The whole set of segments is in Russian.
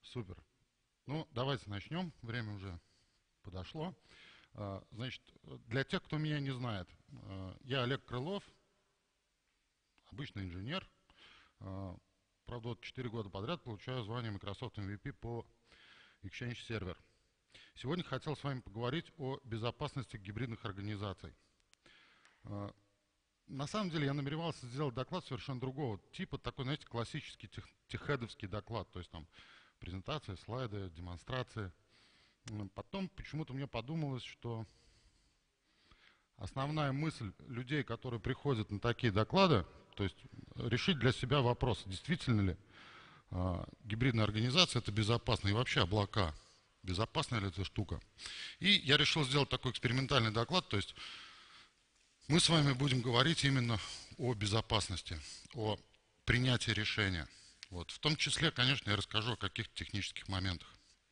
Супер. Ну, давайте начнем. Время уже подошло. Значит, для тех, кто меня не знает, я Олег Крылов, обычный инженер. Правда, вот 4 года подряд получаю звание Microsoft MVP по Exchange Server. Сегодня хотел с вами поговорить о безопасности гибридных организаций. На самом деле я намеревался сделать доклад совершенно другого типа, такой, знаете, классический техедовский доклад, то есть там презентация, слайды, демонстрации. Потом почему-то мне подумалось, что основная мысль людей, которые приходят на такие доклады, то есть решить для себя вопрос, действительно ли гибридная организация это безопасно и вообще облака, безопасная ли эта штука. И я решил сделать такой экспериментальный доклад, то есть мы с вами будем говорить именно о безопасности, о принятии решения. Вот. В том числе, конечно, я расскажу о каких-то технических моментах.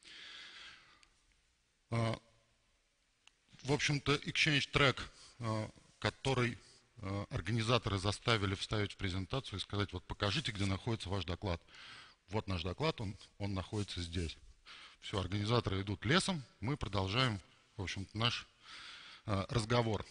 В общем-то, Exchange Track, который организаторы заставили вставить в презентацию и сказать, вот покажите, где находится ваш доклад. Вот наш доклад, он находится здесь. Все, организаторы идут лесом, мы продолжаем, в общем-то, наш разговор.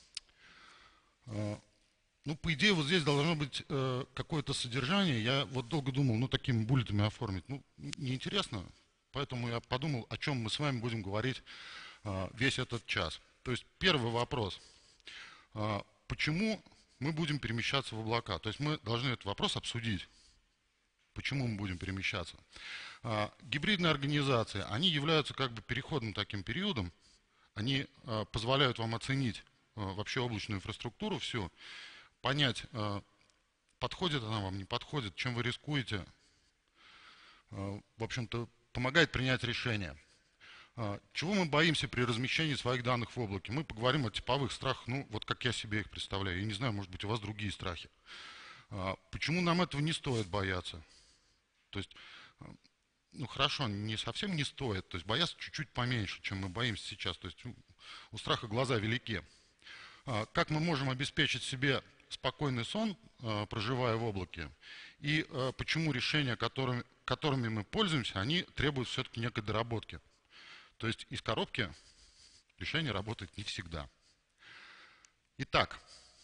Ну, по идее, вот здесь должно быть какое-то содержание. Я вот долго думал, ну, такими буллетами оформить. Ну, неинтересно, поэтому я подумал, о чем мы с вами будем говорить весь этот час. То есть первый вопрос. Почему мы будем перемещаться в облака? То есть мы должны этот вопрос обсудить. Почему мы будем перемещаться? Гибридные организации, они являются как бы переходным таким периодом. Они позволяют вам оценить вообще облачную инфраструктуру всю, понять, подходит она вам, не подходит, чем вы рискуете. В общем-то, помогает принять решение. Чего мы боимся при размещении своих данных в облаке? Мы поговорим о типовых страхах, ну, вот как я себе их представляю. Я не знаю, может быть, у вас другие страхи. Почему нам этого не стоит бояться? То есть, ну, хорошо, не совсем не стоит. То есть, бояться чуть-чуть поменьше, чем мы боимся сейчас. То есть, у страха глаза велики. Как мы можем обеспечить себе спокойный сон, проживая в облаке? И почему решения, которыми мы пользуемся, они требуют все-таки некой доработки? То есть из коробки решение работает не всегда. Итак,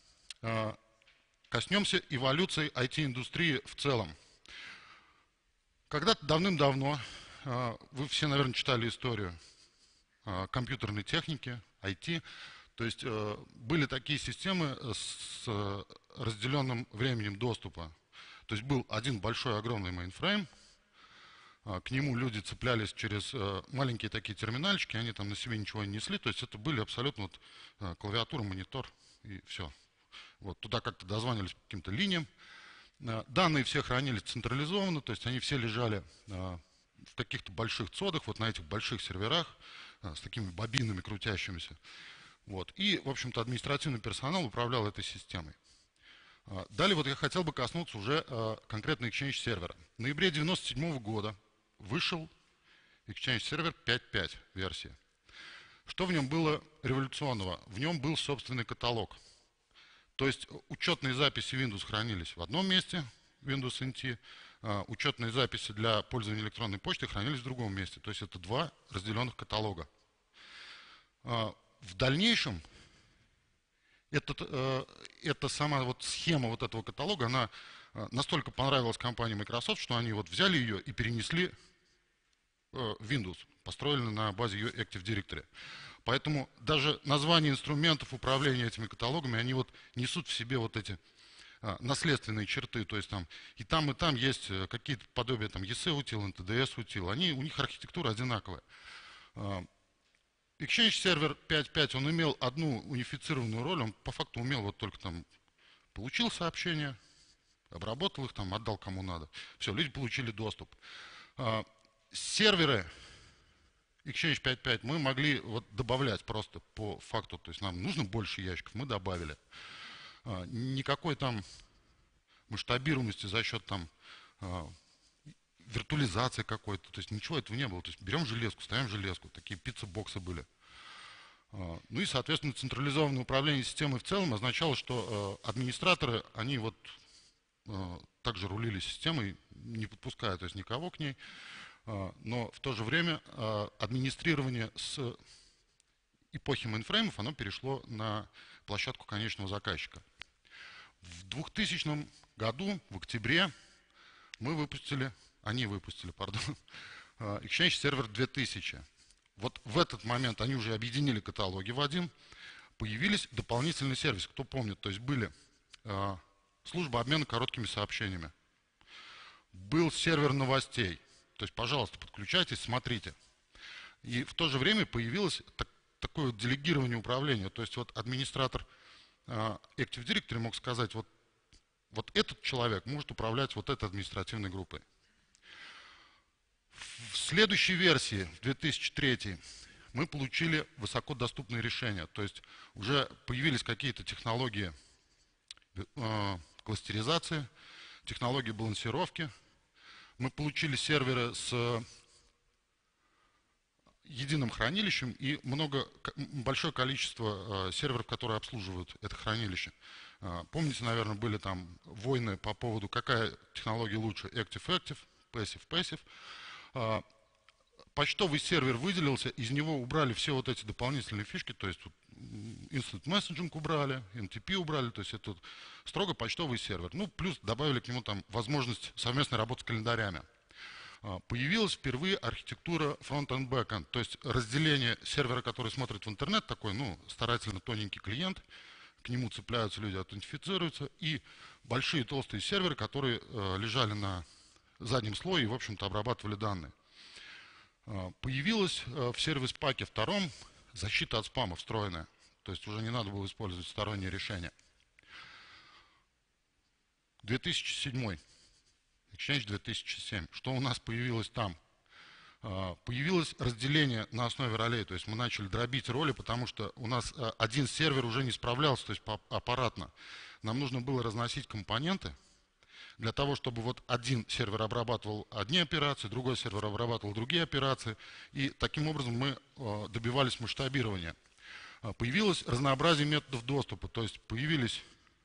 коснемся эволюции IT-индустрии в целом. Когда-то давным-давно, вы все, наверное, читали историю компьютерной техники, IT, то есть были такие системы с разделенным временем доступа. То есть был один большой огромный мейнфрейм, к нему люди цеплялись через маленькие такие терминальчики, они там на себе ничего не несли, то есть это были абсолютно вот клавиатура, монитор и все. Вот туда как-то дозванивались по каким-то линиям. Данные все хранились централизованно, то есть они все лежали в каких-то больших цодах, вот на этих больших серверах с такими бобинами крутящимися. Вот. И, в общем-то, административный персонал управлял этой системой. Далее вот я хотел бы коснуться уже конкретно Exchange сервера. В ноябре 1997 года вышел Exchange Server 5.5 версия. Что в нем было революционного? В нем был собственный каталог. То есть учетные записи Windows хранились в одном месте, Windows NT, учетные записи для пользования электронной почтой хранились в другом месте. То есть это два разделенных каталога. В дальнейшем эта сама вот схема вот этого каталога, она настолько понравилась компании Microsoft, что они вот взяли ее и перенесли в Windows, построили на базе ее Active Directory. Поэтому даже названия инструментов управления этими каталогами, они вот несут в себе вот эти наследственные черты, то есть там и там есть какие-то подобия там ESE утил, NTDS утил, у них архитектура одинаковая. Exchange Server 5.5, он имел одну унифицированную роль, он по факту умел вот только там получил сообщения, обработал их, там отдал кому надо. Все, люди получили доступ. Серверы Exchange 5.5 мы могли вот добавлять просто по факту, то есть нам нужно больше ящиков, мы добавили. Никакой там масштабируемости за счет там виртуализации какой-то, то есть ничего этого не было. То есть берем железку, ставим железку, такие пицца-боксы были. Ну и, соответственно, централизованное управление системой в целом означало, что администраторы, они вот также рулили системой, не подпуская то есть никого к ней. Но в то же время администрирование с эпохи мейнфреймов, оно перешло на площадку конечного заказчика. В 2000 году, в октябре, они выпустили, Exchange Server 2000. Вот в этот момент они уже объединили каталоги в один, появились дополнительные сервисы, кто помнит, то есть были служба обмена короткими сообщениями, был сервер новостей, то есть, пожалуйста, подключайтесь, смотрите. И в то же время появилось такое вот делегирование управления, то есть вот администратор Active Directory мог сказать, вот этот человек может управлять вот этой административной группой. В следующей версии, в 2003, мы получили высокодоступные решения, то есть уже появились какие-то технологии кластеризации, технологии балансировки. Мы получили серверы с единым хранилищем и большое количество серверов, которые обслуживают это хранилище. Помните, наверное, были там войны по поводу, какая технология лучше, Active-Active, Passive-Passive. Почтовый сервер выделился, из него убрали все вот эти дополнительные фишки, то есть Instant Messaging убрали, NTP убрали, то есть это строго почтовый сервер. Ну, плюс добавили к нему там возможность совместной работы с календарями. Появилась впервые архитектура front-end back-end, то есть разделение сервера, который смотрит в интернет, такой, старательно тоненький клиент, к нему цепляются люди, аутентифицируются, и большие толстые серверы, которые лежали на заднем слое и, в общем-то, обрабатывали данные. Появилась в сервис-паке втором защита от спама встроенная, то есть уже не надо было использовать сторонние решения. 2007. Exchange 2007. Что у нас появилось там? Появилось разделение на основе ролей, то есть мы начали дробить роли, потому что у нас один сервер уже не справлялся, то есть аппаратно. Нам нужно было разносить компоненты для того, чтобы вот один сервер обрабатывал одни операции, другой сервер обрабатывал другие операции, и таким образом мы добивались масштабирования. Появилось разнообразие методов доступа, то есть появились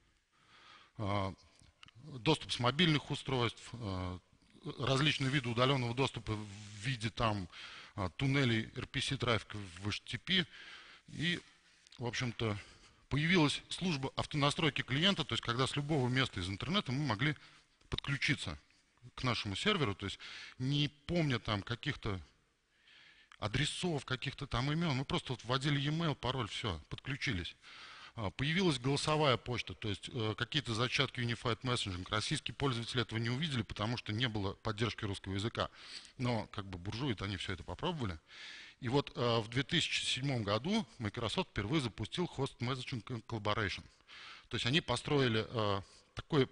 доступ с мобильных устройств, различные виды удаленного доступа в виде там туннелей RPC трафика в HTTP. И, в общем-то, появилась служба автонастройки клиента, то есть когда с любого места из интернета мы могли подключиться к нашему серверу, то есть не помня там каких-то адресов, каких-то там имен, мы просто вот вводили e-mail, пароль, все, подключились. Появилась голосовая почта, то есть какие-то зачатки Unified Messaging. Российские пользователи этого не увидели, потому что не было поддержки русского языка. Но как бы буржуи, они все это попробовали. И вот в 2007 году Microsoft впервые запустил Host Messaging Collaboration. То есть они построили такой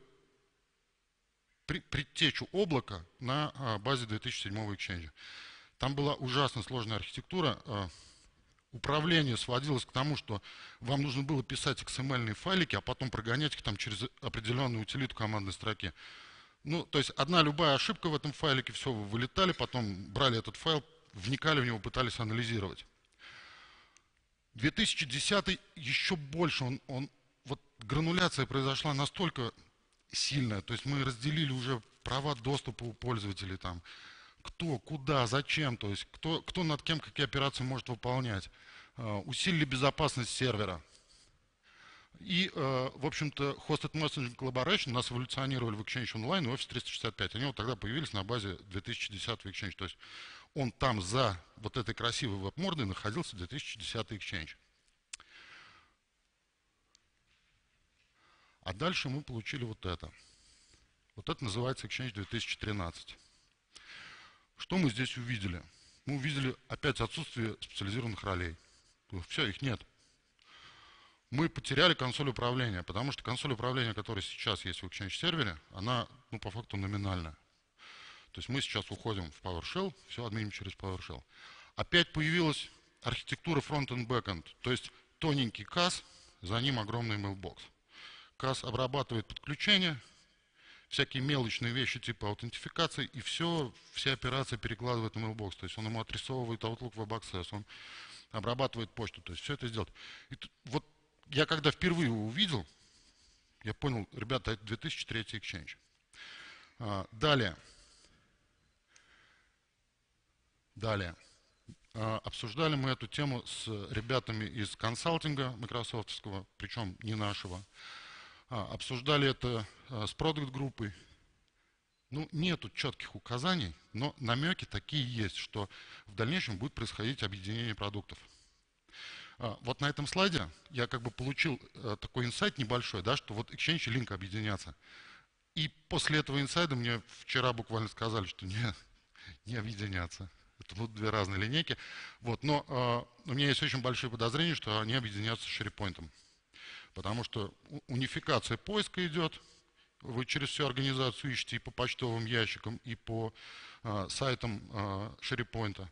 предтечу облака на базе 2007 Exchange. Там была ужасно сложная архитектура. Управление сводилось к тому, что вам нужно было писать XML-ные файлики, а потом прогонять их там через определенную утилиту командной строки. Ну, то есть одна любая ошибка в этом файлике, все, вы вылетали, потом брали этот файл, вникали в него, пытались анализировать. 2010 еще больше, вот грануляция произошла настолько сильная, то есть мы разделили уже права доступа у пользователей, там, кто, куда, зачем, то есть кто над кем какие операции может выполнять. Усилили безопасность сервера. И, в общем-то, Hosted Messaging Collaboration нас эволюционировали в Exchange Online и Office 365. Они вот тогда появились на базе 2010 Exchange. То есть он там за вот этой красивой веб-мордой находился 2010 Exchange. А дальше мы получили вот это. Вот это называется Exchange 2013. Что мы здесь увидели? Мы увидели опять отсутствие специализированных ролей. Все, их нет. Мы потеряли консоль управления, потому что консоль управления, которая сейчас есть в Exchange сервере, она, по факту номинальная. То есть мы сейчас уходим в PowerShell, все админим через PowerShell. Опять появилась архитектура front-end back-end, то есть тоненький CAS, за ним огромный mailbox. CAS обрабатывает подключение, всякие мелочные вещи типа аутентификации, и все операции перекладывает на mailbox. То есть он ему отрисовывает Outlook Web Access, он обрабатывает почту, то есть все это сделать. И вот я когда впервые его увидел, я понял, ребята, это 2003 Exchange. Далее. Далее. Обсуждали мы эту тему с ребятами из консалтинга майкрософтовского, причем не нашего. Обсуждали это с продакт-группой. Ну, нету четких указаний, но намеки такие есть, что в дальнейшем будет происходить объединение продуктов. Вот на этом слайде я как бы получил такой инсайт небольшой, да, что вот Exchange и Link объединятся. И после этого инсайда мне вчера буквально сказали, что не объединятся. Это будут две разные линейки. Вот, но у меня есть очень большие подозрения, что они объединятся с SharePoint. Потому что унификация поиска идет. Вы через всю организацию ищете и по почтовым ящикам, и по сайтам SharePoint.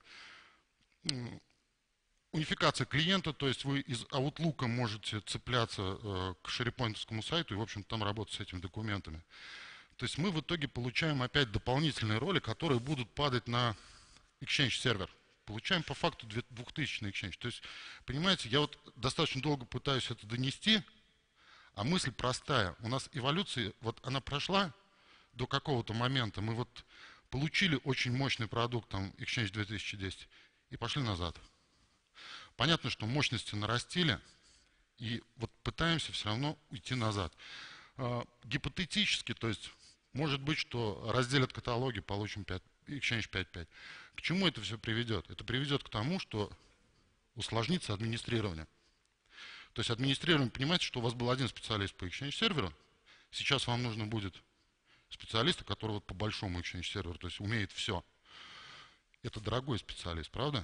Унификация клиента, то есть вы из Outlook можете цепляться к SharePoint сайту и, в общем, там работать с этими документами. То есть мы в итоге получаем опять дополнительные роли, которые будут падать на Exchange сервер. Получаем по факту 2000 Exchange. То есть, понимаете, я вот достаточно долго пытаюсь это донести, а мысль простая. У нас эволюция, вот она прошла до какого-то момента. Мы вот получили очень мощный продукт, там, Exchange 2010, и пошли назад. Понятно, что мощности нарастили, и вот пытаемся все равно уйти назад. Гипотетически, то есть, может быть, что разделят каталоги, получим Exchange 5.5. К чему это все приведет? Это приведет к тому, что усложнится администрирование. То есть администрирование, понимаете, что у вас был один специалист по Exchange серверу, сейчас вам нужно будет специалиста, который вот по большому Exchange серверу, то есть умеет все. Это дорогой специалист, правда?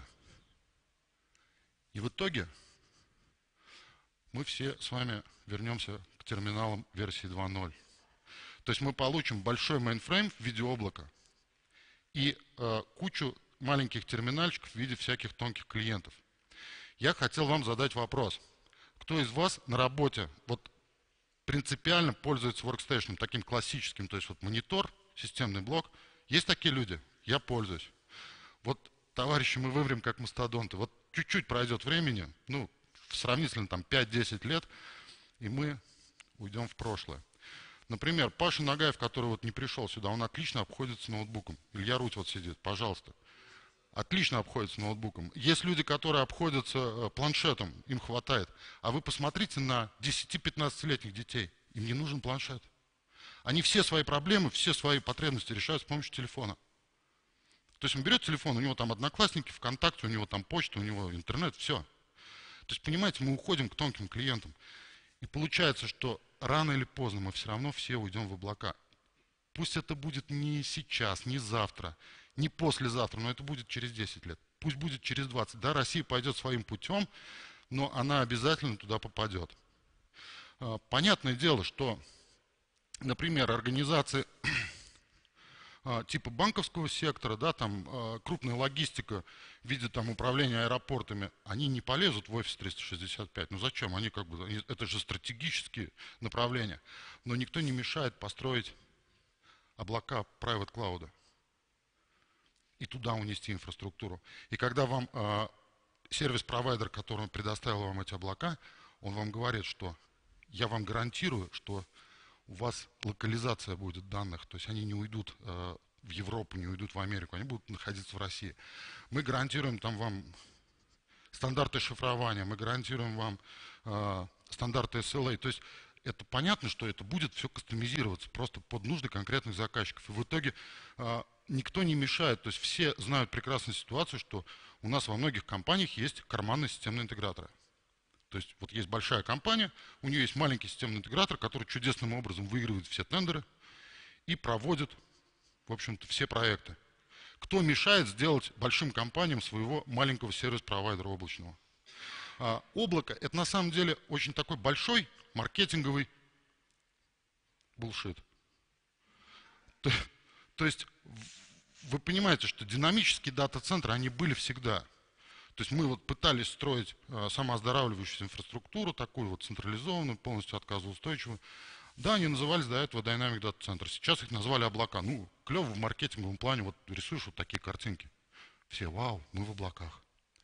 И в итоге мы все с вами вернемся к терминалам версии 2.0. То есть мы получим большой мейнфрейм в виде облака и кучу маленьких терминальчиков в виде всяких тонких клиентов. Я хотел вам задать вопрос. Кто из вас на работе вот принципиально пользуется workstation, таким классическим, то есть вот монитор, системный блок? Есть такие люди? Я пользуюсь. Вот, товарищи, мы выврем как мастодонты. Вот чуть-чуть пройдет времени, ну, сравнительно там 5-10 лет, и мы уйдем в прошлое. Например, Паша Нагаев, который вот не пришел сюда, он отлично обходится ноутбуком. Илья Руть вот сидит, пожалуйста. Отлично обходится ноутбуком. Есть люди, которые обходятся планшетом, им хватает. А вы посмотрите на 10-15-летних детей, им не нужен планшет. Они все свои проблемы, все свои потребности решают с помощью телефона. То есть он берет телефон, у него там Одноклассники, ВКонтакте, у него там почта, у него интернет, все. То есть, понимаете, мы уходим к тонким клиентам. И получается, что рано или поздно мы все равно все уйдем в облака. Пусть это будет не сейчас, не завтра, не послезавтра, но это будет через 10 лет. Пусть будет через 20. Да, Россия пойдет своим путем, но она обязательно туда попадет. Понятное дело, что, например, организации типа банковского сектора, да, там крупная логистика в виде там управления аэропортами, они не полезут в офис 365. Ну зачем? Они как бы, это же стратегические направления. Но никто не мешает построить облака private cloud и туда унести инфраструктуру. И когда вам сервис-провайдер, который предоставил вам эти облака, он вам говорит, что я вам гарантирую, что у вас локализация будет данных, то есть они не уйдут в Европу, не уйдут в Америку, они будут находиться в России. Мы гарантируем там вам стандарты шифрования, мы гарантируем вам стандарты SLA. То есть это понятно, что это будет все кастомизироваться просто под нужды конкретных заказчиков. И в итоге никто не мешает. То есть все знают прекрасную ситуацию, что у нас во многих компаниях есть карманные системные интеграторы. То есть вот есть большая компания, у нее есть маленький системный интегратор, который чудесным образом выигрывает все тендеры и проводит, в общем-то, все проекты. Кто мешает сделать большим компаниям своего маленького сервис-провайдера облачного? Облако – это на самом деле очень такой большой маркетинговый булшит. То есть вы понимаете, что динамические дата-центры, они были всегда. То есть мы вот пытались строить самооздоравливающуюся инфраструктуру, такую вот централизованную, полностью отказоустойчивую. Да, они назывались до этого Dynamic Data Center. Сейчас их назвали облака. Ну, клево в маркетинговом плане, вот рисуешь вот такие картинки. Все, вау, мы в облаках.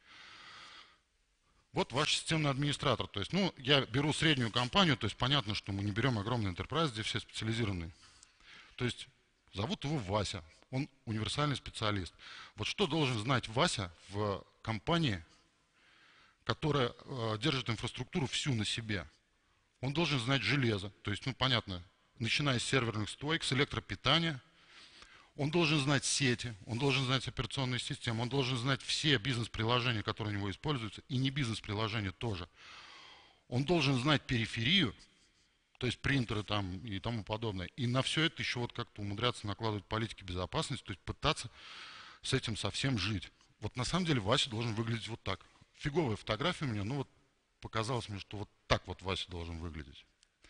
Вот ваш системный администратор. То есть, ну, я беру среднюю компанию, то есть понятно, что мы не берем огромный enterprise, где все специализированные. То есть зовут его Вася. Он универсальный специалист. Вот что должен знать Вася в компании, которая держит инфраструктуру всю на себе? Он должен знать железо, то есть, ну, понятно, начиная с серверных стоек, с электропитания. Он должен знать сети, он должен знать операционные системы, он должен знать все бизнес-приложения, которые у него используются, и не бизнес-приложения тоже. Он должен знать периферию, то есть принтеры там и тому подобное. И на все это еще вот как-то умудряться накладывать политики безопасности, то есть пытаться с этим совсем жить. Вот на самом деле Вася должен выглядеть вот так. Фиговая фотография у меня, ну вот показалось мне, что вот так вот Вася должен выглядеть.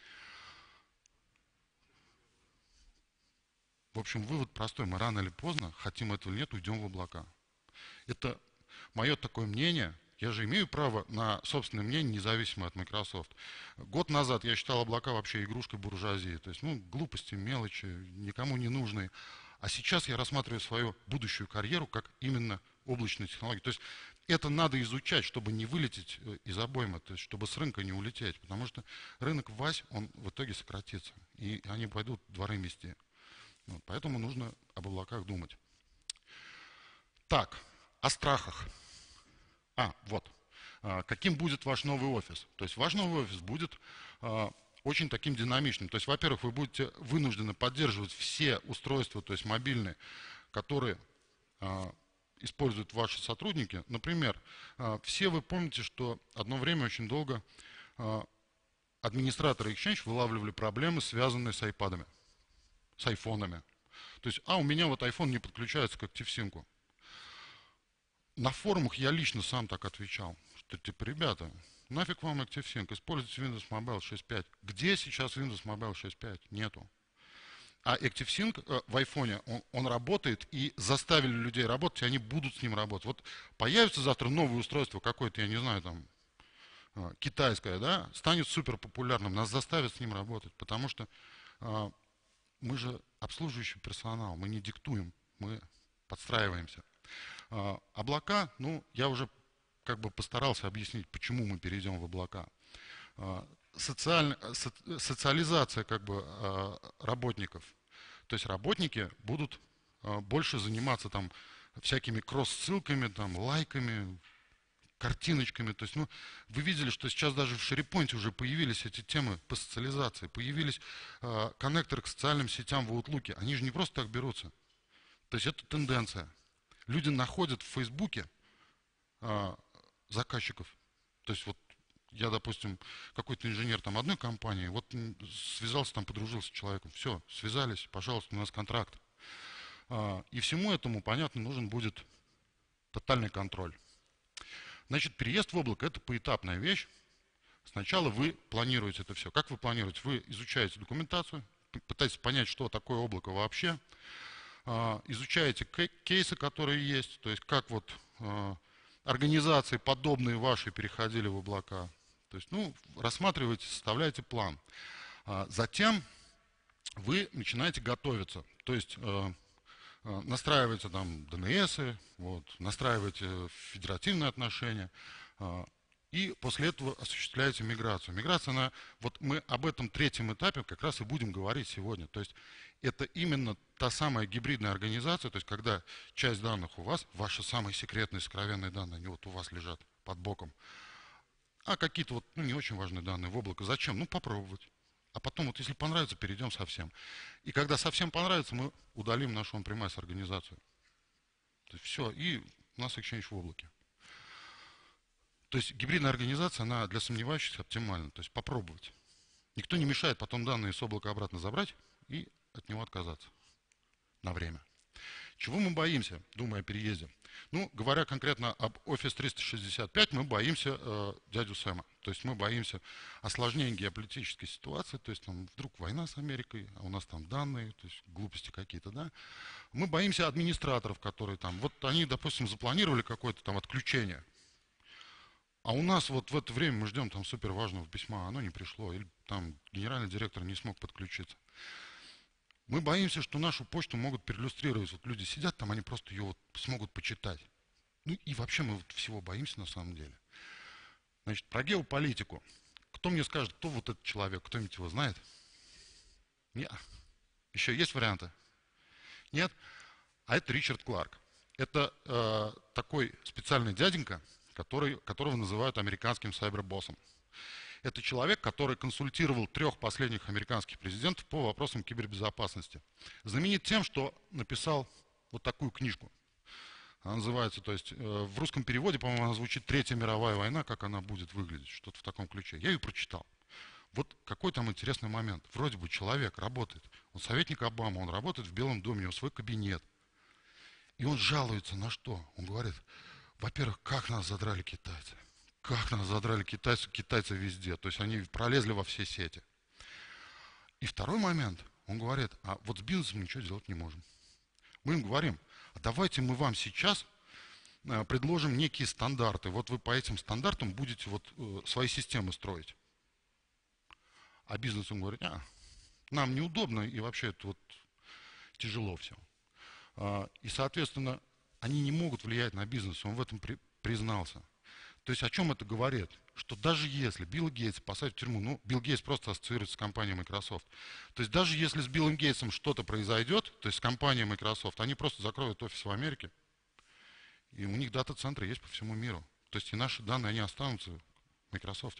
В общем, вывод простой. Мы рано или поздно, хотим этого или нет, уйдем в облака. Это мое такое мнение. Я же имею право на собственное мнение, независимо от Microsoft. Год назад я считал облака вообще игрушкой буржуазии. То есть, ну, глупости, мелочи, никому не нужные. А сейчас я рассматриваю свою будущую карьеру как именно облачные технологии. То есть это надо изучать, чтобы не вылететь из обоймы, то есть чтобы с рынка не улететь. Потому что рынок ВАСь, он в итоге сократится. И они пойдут дворы мести. Вот, поэтому нужно об облаках думать. Так, о страхах. Вот. Каким будет ваш новый офис? То есть ваш новый офис будет очень таким динамичным. То есть, во-первых, вы будете вынуждены поддерживать все устройства, то есть мобильные, которые используют ваши сотрудники. Например, все вы помните, что одно время очень долго администраторы Exchange вылавливали проблемы, связанные с айпадами, с айфонами. То есть, у меня вот iPhone не подключается к ActiveSync. На форумах я лично сам так отвечал, что типа, ребята, нафиг вам ActiveSync, используйте Windows Mobile 6.5. Где сейчас Windows Mobile 6.5? Нету. А ActiveSync в айфоне, он работает, и заставили людей работать, и они будут с ним работать. Вот появится завтра новое устройство какое-то, я не знаю, там, китайское, да, станет супер популярным, нас заставят с ним работать, потому что мы же обслуживающий персонал, мы не диктуем, мы подстраиваемся. Облака, ну, я уже как бы постарался объяснить, почему мы перейдем в облака. Социализация как бы работников. То есть работники будут больше заниматься там всякими кросс-ссылками, там, лайками, картиночками. То есть, ну, вы видели, что сейчас даже в SharePoint уже появились эти темы по социализации, появились коннекторы к социальным сетям в Outlook. Они же не просто так берутся. То есть это тенденция. Люди находят в Фейсбуке заказчиков. То есть вот я, допустим, какой-то инженер там одной компании, вот связался там, подружился с человеком, все, связались, пожалуйста, у нас контракт. И всему этому, понятно, нужен будет тотальный контроль. Значит, переезд в облако – это поэтапная вещь. Сначала вы планируете это все. Как вы планируете? Вы изучаете документацию, пытаетесь понять, что такое облако вообще, изучаете кейсы, которые есть, то есть как вот организации, подобные вашей, переходили в облака. То есть, ну, рассматриваете, составляете план. Затем вы начинаете готовиться. То есть настраиваете там DNS, вот, настраиваете федеративные отношения, и после этого осуществляете миграцию. Миграция, она, вот мы об этом третьем этапе как раз и будем говорить сегодня. То есть это именно та самая гибридная организация, то есть когда часть данных у вас, ваши самые секретные, сокровенные данные, они вот у вас лежат под боком, а какие-то вот, ну, не очень важные данные в облако. Зачем? Ну, попробовать. А потом, вот если понравится, перейдем совсем. И когда совсем понравится, мы удалим нашу on-premise организацию. То есть все, и у нас Exchange в облаке. То есть гибридная организация, она для сомневающихся оптимальна. То есть попробовать. Никто не мешает потом данные с облака обратно забрать и от него отказаться на время. Чего мы боимся, думая о переезде? Ну, говоря конкретно об Office 365, мы боимся дядю Сэма. То есть мы боимся осложнения геополитической ситуации, то есть там вдруг война с Америкой, а у нас там данные, то есть глупости какие-то, да. Мы боимся администраторов, которые там, вот они, допустим, запланировали какое-то там отключение, а у нас вот в это время мы ждем там супер важного письма, оно не пришло, или там генеральный директор не смог подключиться. Мы боимся, что нашу почту могут переиллюстрировать. Вот люди сидят там, они просто ее вот смогут почитать. Ну и вообще мы вот всего боимся на самом деле. Значит, про геополитику. Кто мне скажет, кто вот этот человек? Кто-нибудь его знает? Нет. Еще есть варианты? Нет? А это Ричард Кларк. Это такой специальный дяденька, которого называют американским сайбербоссом. Это человек, который консультировал 3 последних американских президентов по вопросам кибербезопасности. Знаменит тем, что написал вот такую книжку. Она называется, то есть в русском переводе, по-моему, она звучит «Третья мировая война», как она будет выглядеть, что-то в таком ключе. Я ее прочитал. Вот какой там интересный момент. Вроде бы человек работает, он советник Обамы, он работает в Белом доме, у него свой кабинет. И он жалуется на что? Он говорит, во-первых, как нас задрали китайцы. Как нас задрали китайцы везде. То есть они пролезли во все сети. И второй момент, он говорит, а вот с бизнесом ничего делать не можем. Мы им говорим, а давайте мы вам сейчас предложим некие стандарты. Вот вы по этим стандартам будете вот свои системы строить. А бизнес им говорит, нам неудобно и вообще это вот тяжело все. И, соответственно, они не могут влиять на бизнес, он в этом признался. То есть о чем это говорит? Что даже если Билла Гейтса посадят в тюрьму, ну, Билл Гейтс просто ассоциируется с компанией Microsoft. То есть даже если с Биллом Гейтсом что-то произойдет, то есть с компанией Microsoft, они просто закроют офис в Америке, и у них дата-центры есть по всему миру. То есть и наши данные, они останутся в Microsoft.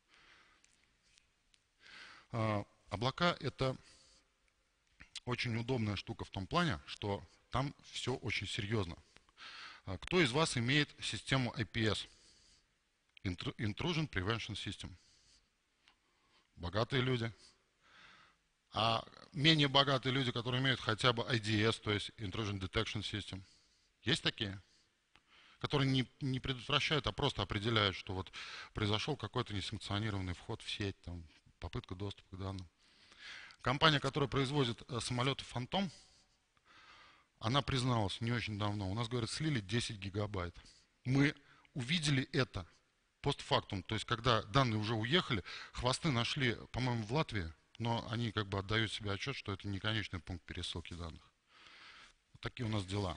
Облака – это очень удобная штука в том плане, что там все очень серьезно. Кто из вас имеет систему IPS? Intrusion Prevention System. Богатые люди. А менее богатые люди, которые имеют хотя бы IDS, то есть Intrusion Detection System. Есть такие? Которые не предотвращают, а просто определяют, что вот произошел какой-то несанкционированный вход в сеть, там, попытка доступа к данным. Компания, которая производит самолеты «Фантом», она призналась не очень давно. У нас, говорят, слили 10 гигабайт. Мы увидели это постфактум, то есть когда данные уже уехали, хвосты нашли, по-моему, в Латвии, но они как бы отдают себе отчет, что это не конечный пункт пересылки данных. Вот такие у нас дела.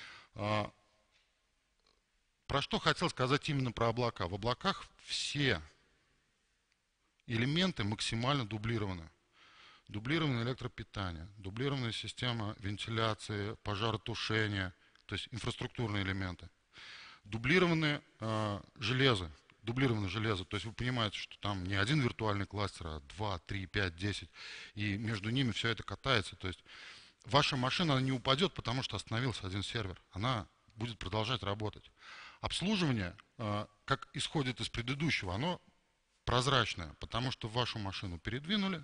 Про что хотел сказать именно про облака. В облаках все элементы максимально дублированы. Дублированное электропитание, дублированная система вентиляции, пожаротушения, то есть инфраструктурные элементы. Дублированное железо, то есть вы понимаете, что там не один виртуальный кластер, а 2, 3, 5, 10, и между ними все это катается. То есть ваша машина она не упадет, потому что остановился один сервер, она будет продолжать работать. Обслуживание, как исходит из предыдущего, оно прозрачное, потому что вашу машину передвинули,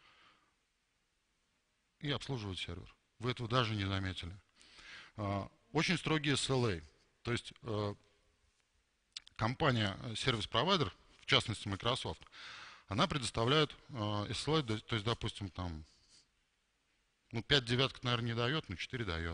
и обслуживать сервер. Вы этого даже не заметили. Очень строгие SLA. То есть компания, сервис-провайдер, в частности Microsoft, она предоставляет SLA, то есть, допустим, там, 5 девяток, наверное, не дает, но 4 дает.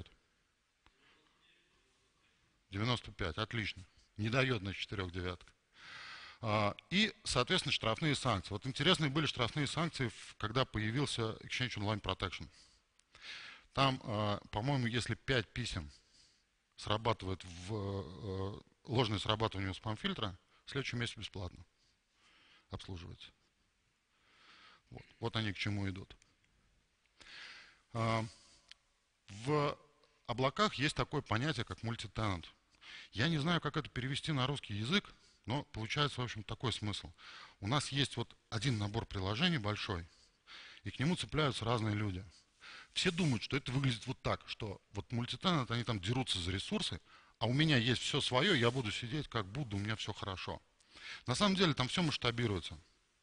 95, отлично. Не дает на 4 девятках. И, соответственно, штрафные санкции. Вот интересные были штрафные санкции, когда появился Exchange Online Protection. Там, по-моему, если 5 писем срабатывает в ложное срабатывание спам-фильтра, в следующем месяце бесплатно обслуживается. Вот они к чему идут. В облаках есть такое понятие, как мультитенант. Я не знаю, как это перевести на русский язык, но получается, в общем, такой смысл. У нас есть вот один набор приложений большой, и к нему цепляются разные люди. Все думают, что это выглядит вот так, что вот мультитенант, они там дерутся за ресурсы, а у меня есть все свое, я буду сидеть как Будда, у меня все хорошо. На самом деле там все масштабируется.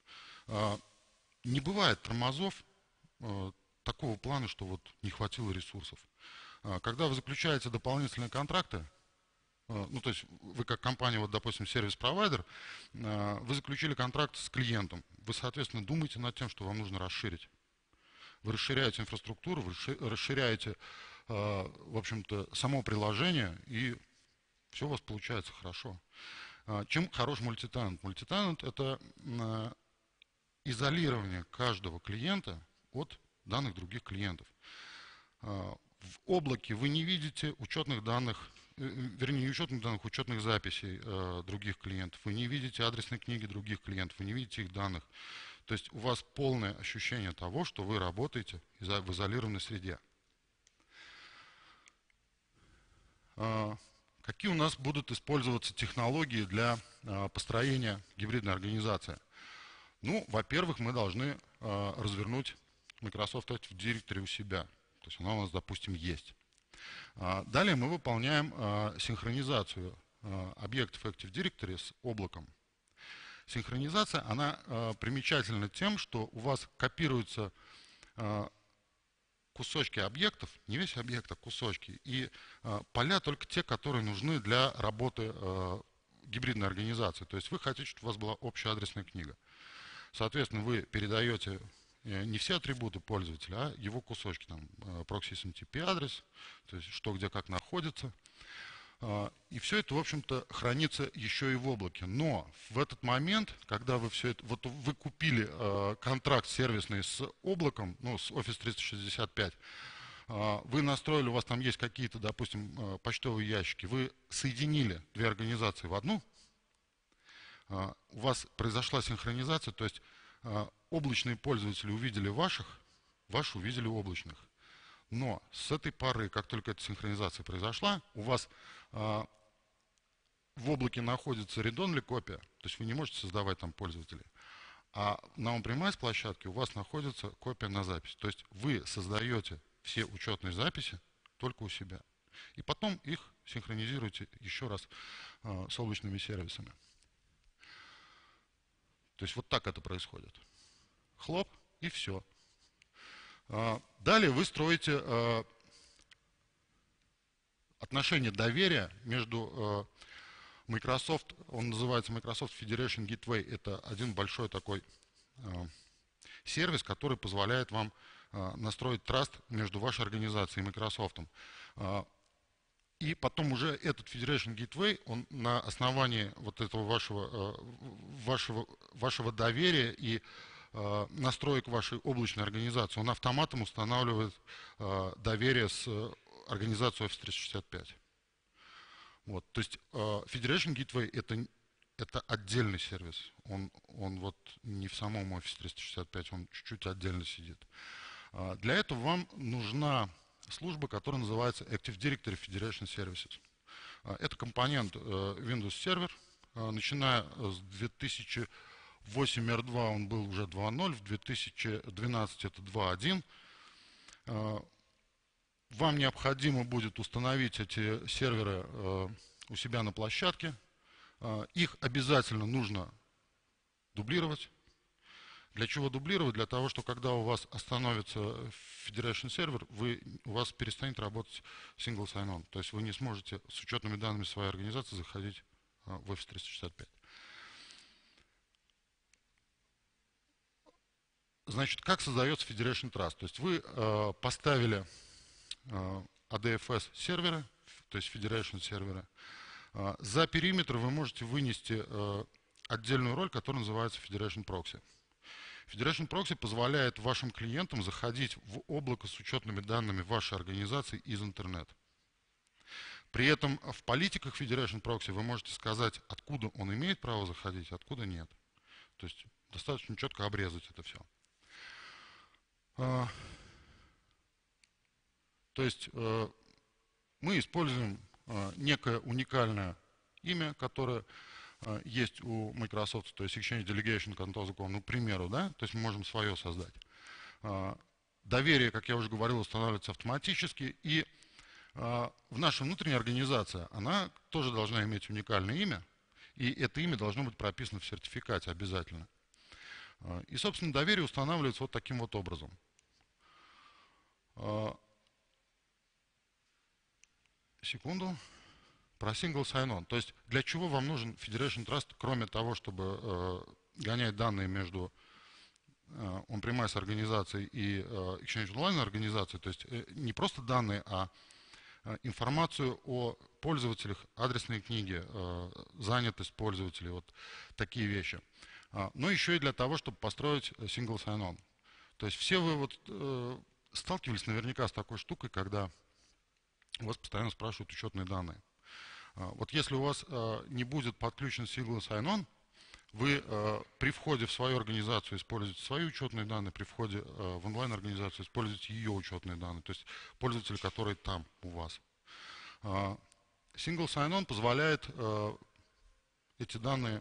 Не бывает тормозов такого плана, что вот не хватило ресурсов. Когда вы заключаете дополнительные контракты, ну, то есть вы как компания, вот, допустим, сервис-провайдер, вы заключили контракт с клиентом. Вы, соответственно, думаете над тем, что вам нужно расширить. Вы расширяете инфраструктуру, вы расширяете, в общем-то, само приложение, и все у вас получается хорошо. Чем хорош мультитенант? Мультитенант – это изолирование каждого клиента от данных других клиентов. В облаке вы не видите учетных данных, вернее, не учетных данных, учетных записей других клиентов. Вы не видите адресной книги других клиентов, вы не видите их данных. То есть у вас полное ощущение того, что вы работаете в изолированной среде. Какие у нас будут использоваться технологии для построения гибридной организации? Ну, во-первых, мы должны развернуть Microsoft Active Directory у себя. То есть она у нас, допустим, есть. Далее мы выполняем синхронизацию объектов Active Directory с облаком. Синхронизация, она примечательна тем, что у вас копируются кусочки объектов, не весь объект, а кусочки, и поля только те, которые нужны для работы гибридной организации. То есть вы хотите, чтобы у вас была общая адресная книга. Соответственно, вы передаете не все атрибуты пользователя, а его кусочки, там, proxy SMTP адрес, то есть что, где, как находится. И все это, в общем-то, хранится еще и в облаке. Но в этот момент, когда вы все это, вот вы купили контракт сервисный с облаком, ну, с Office 365, вы настроили, у вас там есть какие-то, допустим, почтовые ящики, вы соединили две организации в одну, у вас произошла синхронизация, то есть облачные пользователи увидели ваших, ваши увидели облачных. Но с этой поры, как только эта синхронизация произошла, у вас в облаке находится read-only копия, то есть вы не можете создавать там пользователей. А на on-premise площадке у вас находится копия на запись. То есть вы создаете все учетные записи только у себя. И потом их синхронизируете еще раз с облачными сервисами. То есть вот так это происходит. Хлоп, и все. Далее вы строите отношения доверия между Microsoft, он называется Microsoft Federation Gateway. Это один большой такой сервис, который позволяет вам настроить траст между вашей организацией и Microsoft. И потом уже этот Federation Gateway, он на основании вот этого вашего доверия и настроек вашей облачной организации, он автоматом устанавливает доверие с организацией Office 365. Вот, то есть Federation Gateway это отдельный сервис. Он вот не в самом Office 365, он чуть-чуть отдельно сидит. Для этого вам нужна служба, которая называется Active Directory Federation Services. Это компонент Windows Server. Начиная с 2008 R2 он был уже 2.0, в 2012 это 2.1. Вам необходимо будет установить эти серверы у себя на площадке. Их обязательно нужно дублировать. Для чего дублировать? Для того, что когда у вас остановится Federation сервер, у вас перестанет работать Single Sign-On. То есть вы не сможете с учетными данными своей организации заходить в Office 365. Значит, как создается Federation Trust? То есть вы поставили ADFS серверы, то есть Federation серверы. За периметр вы можете вынести отдельную роль, которая называется Federation Proxy. Federation Proxy позволяет вашим клиентам заходить в облако с учетными данными вашей организации из интернета. При этом в политиках Federation Proxy вы можете сказать, откуда он имеет право заходить, откуда нет. То есть достаточно четко обрезать это все. То есть мы используем некое уникальное имя, которое есть у Microsoft, то есть Exchange Delegation Control, ну, к примеру, да, то есть мы можем свое создать. Доверие, как я уже говорил, устанавливается автоматически, и в нашей внутренней организации она тоже должна иметь уникальное имя, и это имя должно быть прописано в сертификате обязательно. И, собственно, доверие устанавливается вот таким вот образом. Секунду. Про Single Sign-On. То есть для чего вам нужен Federation Trust, кроме того, чтобы гонять данные между on-premise организацией и Exchange Online организацией, то есть не просто данные, а информацию о пользователях, адресные книги, занятость пользователей, вот такие вещи. Но еще и для того, чтобы построить Single Sign-On. То есть все вы вот сталкивались наверняка с такой штукой, когда у вас постоянно спрашивают учетные данные. Вот если у вас не будет подключен Single Sign-On, вы при входе в свою организацию используете свои учетные данные, при входе в онлайн-организацию используете ее учетные данные, то есть пользователи, которые там у вас. Single sign-on позволяет эти данные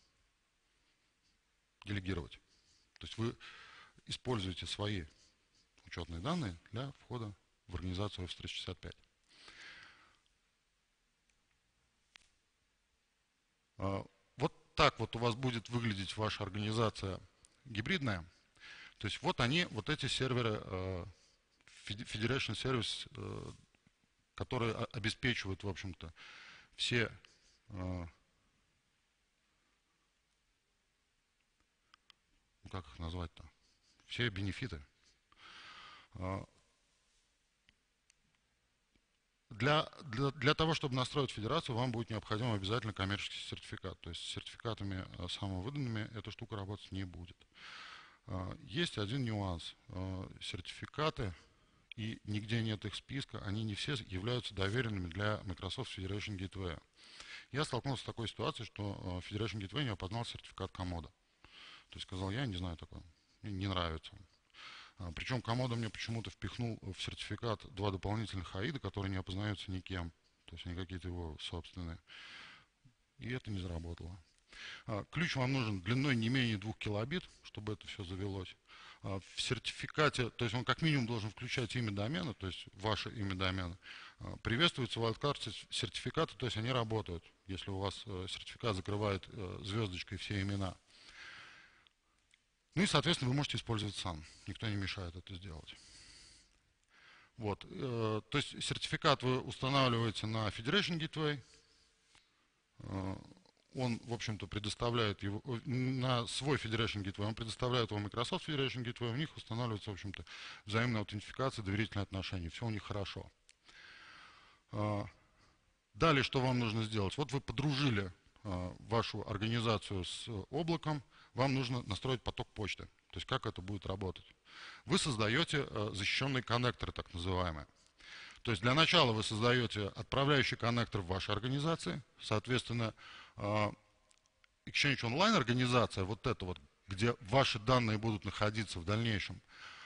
делегировать. То есть вы используете свои учетные данные для входа в организацию Office 365. Вот так вот у вас будет выглядеть ваша организация гибридная. То есть вот они, вот эти серверы Federation Service, которые обеспечивают, в общем-то, все как их назвать-то? Все бенефиты. Для того, чтобы настроить федерацию, вам будет необходим обязательно коммерческий сертификат. То есть с сертификатами самовыданными эта штука работать не будет. Есть один нюанс. Сертификаты, и нигде нет их списка, они не все являются доверенными для Microsoft Federation Gateway. Я столкнулся с такой ситуацией, что Federation Gateway не опознал сертификат комода. То есть сказал, я не знаю такое, мне не нравится. Причем комода мне почему-то впихнул в сертификат два дополнительных аида, которые не опознаются никем. То есть они какие-то его собственные. И это не заработало. Ключ вам нужен длиной не менее 2 килобит, чтобы это все завелось. В сертификате, то есть он как минимум должен включать имя домена, то есть ваше имя домена. Приветствуется wildcard сертификаты, то есть они работают, если у вас сертификат закрывает звездочкой все имена. Ну и, соответственно, вы можете использовать сам. Никто не мешает это сделать. Вот. То есть сертификат вы устанавливаете на Federation Gateway. Он, в общем-то, предоставляет его на свой Federation Gateway, он предоставляет его Microsoft Federation Gateway, у них устанавливается, в общем-то, взаимная аутентификация, доверительные отношения. Все у них хорошо. Далее, что вам нужно сделать? Вот вы подружили вашу организацию с облаком, вам нужно настроить поток почты. То есть как это будет работать. Вы создаете защищенные коннекторы, так называемые. То есть для начала вы создаете отправляющий коннектор в вашей организации. Соответственно, Exchange Online организация, вот это вот, где ваши данные будут находиться в дальнейшем,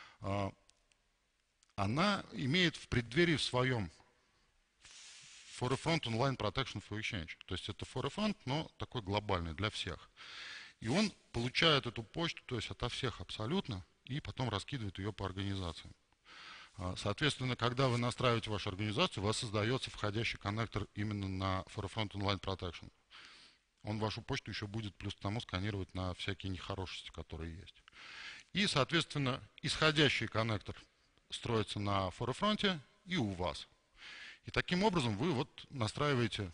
она имеет в преддверии в своем Forefront Online Protection for Exchange. То есть это Forefront, но такой глобальный для всех. И он получает эту почту, то есть ото всех абсолютно, и потом раскидывает ее по организациям. Соответственно, когда вы настраиваете вашу организацию, у вас создается входящий коннектор именно на Forefront Online Protection. Он вашу почту еще будет плюс к тому сканировать на всякие нехорошести, которые есть. И, соответственно, исходящий коннектор строится на Forefront и у вас. И таким образом вы вот настраиваете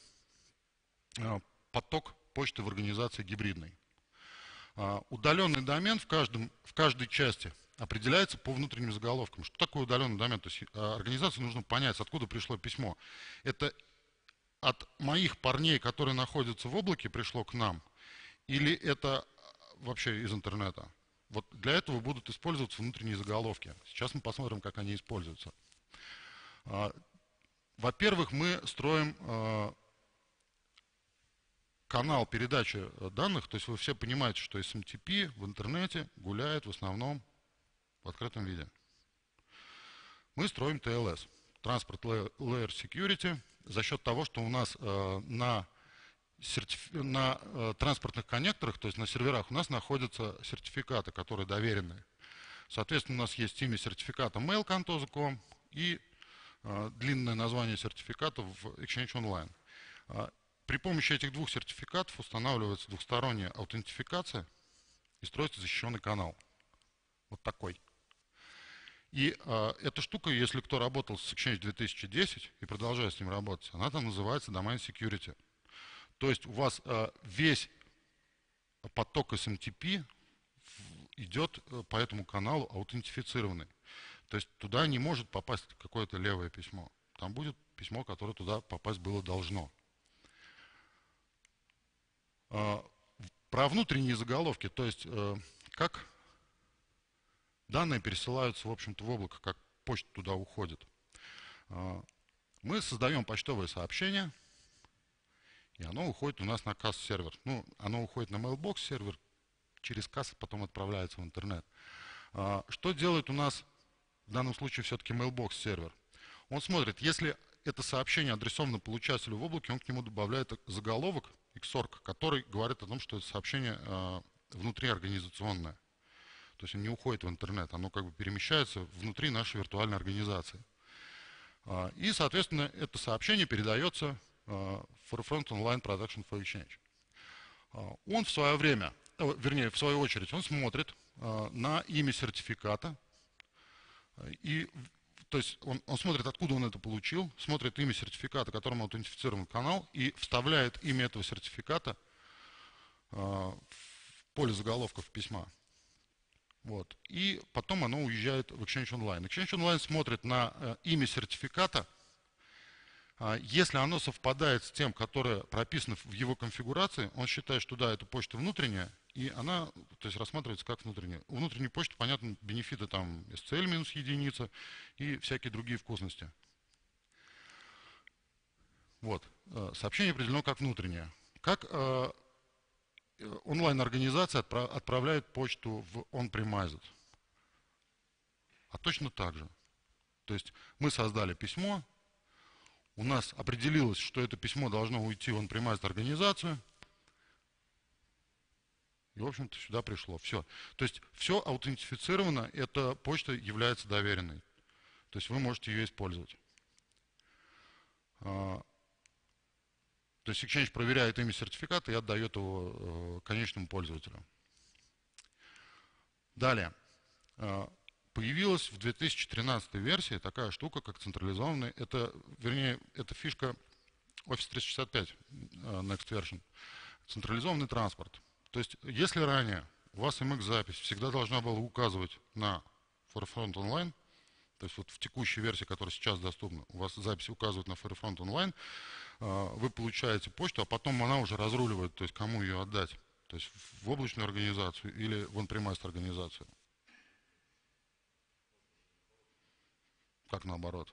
поток почты в организации гибридной. Удаленный домен в каждой части определяется по внутренним заголовкам. Что такое удаленный домен? То есть организации нужно понять, откуда пришло письмо. Это от моих парней, которые находятся в облаке, пришло к нам, или это вообще из интернета? Вот для этого будут использоваться внутренние заголовки. Сейчас мы посмотрим, как они используются. Во-первых, мы строим канал передачи данных, то есть вы все понимаете, что SMTP в интернете гуляет в основном в открытом виде. Мы строим TLS, Transport Layer Security, за счет того, что у нас на транспортных коннекторах, то есть на серверах, у нас находятся сертификаты, которые доверенные. Соответственно, у нас есть имя сертификата mail.cantoza.com и длинное название сертификата в Exchange Online. При помощи этих двух сертификатов устанавливается двухсторонняя аутентификация и строится защищенный канал. Вот такой. И эта штука, если кто работал с Exchange 2010 и продолжает с ним работать, она там называется Domain Security. То есть у вас весь поток SMTP идет по этому каналу аутентифицированный. То есть туда не может попасть какое-то левое письмо. Там будет письмо, которое туда попасть было должно. Про внутренние заголовки, то есть как данные пересылаются, в общем-то, в облако, как почта туда уходит. Мы создаем почтовое сообщение, и оно уходит у нас на CAS-сервер. Ну, оно уходит на Mailbox-сервер, через CAS потом отправляется в интернет. Что делает у нас в данном случае все-таки Mailbox-сервер? Он смотрит, если это сообщение адресовано получателю в облаке, он к нему добавляет заголовок XORG, который говорит о том, что это сообщение внутриорганизационное. То есть он не уходит в интернет, оно как бы перемещается внутри нашей виртуальной организации. И, соответственно, это сообщение передается Forefront Online Production for Exchange. Он в свое время, вернее, в свою очередь, он смотрит на имя сертификата. И, то есть он смотрит, откуда он это получил, смотрит имя сертификата, которым аутентифицирован канал, и вставляет имя этого сертификата в поле заголовков письма. Вот. И потом оно уезжает в Exchange Online. Exchange Online смотрит на имя сертификата. Если оно совпадает с тем, которое прописано в его конфигурации, он считает, что да, это почта внутренняя, и она, то есть, рассматривается как внутренняя. У внутренней почты, понятно, бенефиты там SCL минус единица и всякие другие вкусности. Вот. Сообщение определено как внутреннее. Как онлайн-организация отправляет почту в on-premise? А точно так же. То есть мы создали письмо, у нас определилось, что это письмо должно уйти в on-premise организацию, и, в общем-то, сюда пришло. Все. То есть все аутентифицировано, эта почта является доверенной. То есть вы можете ее использовать. То есть Exchange проверяет имя сертификата и отдает его конечному пользователю. Далее. Появилась в 2013 версии такая штука, как централизованный, это фишка Office 365 Next Version, централизованный транспорт. То есть, если ранее у вас MX-запись всегда должна была указывать на Forefront Online, то есть вот в текущей версии, которая сейчас доступна, у вас запись указывает на Forefront Online, вы получаете почту, а потом она уже разруливает, то есть кому ее отдать, то есть в облачную организацию или в on-premise организацию. Как наоборот?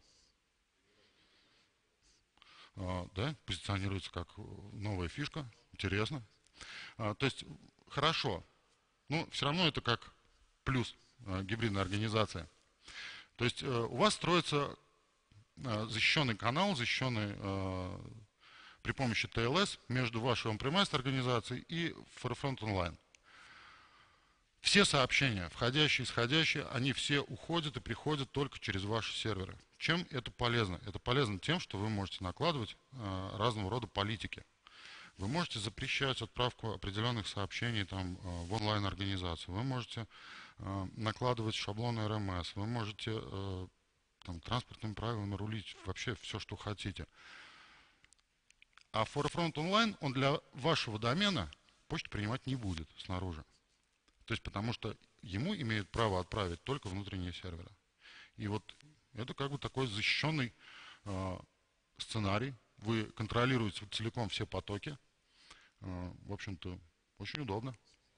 Да, позиционируется как новая фишка, интересно. То есть хорошо, но все равно это как плюс гибридная организация. То есть у вас строится защищенный канал, защищенный при помощи TLS между вашей on-premise организацией и Forefront Online. Все сообщения, входящие и исходящие, они все уходят и приходят только через ваши серверы. Чем это полезно? Это полезно тем, что вы можете накладывать разного рода политики. Вы можете запрещать отправку определенных сообщений там, в онлайн-организацию. Вы можете накладывать шаблоны РМС. Вы можете там, транспортными правилами рулить вообще все, что хотите. А Forefront Online, он для вашего домена почту принимать не будет снаружи. То есть потому что ему имеют право отправить только внутренние серверы. И вот это как бы такой защищенный сценарий. Вы контролируете целиком все потоки. В общем-то, очень удобно.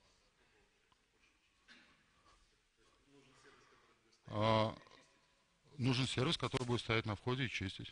Нужен сервис, который будет стоять на входе и чистить.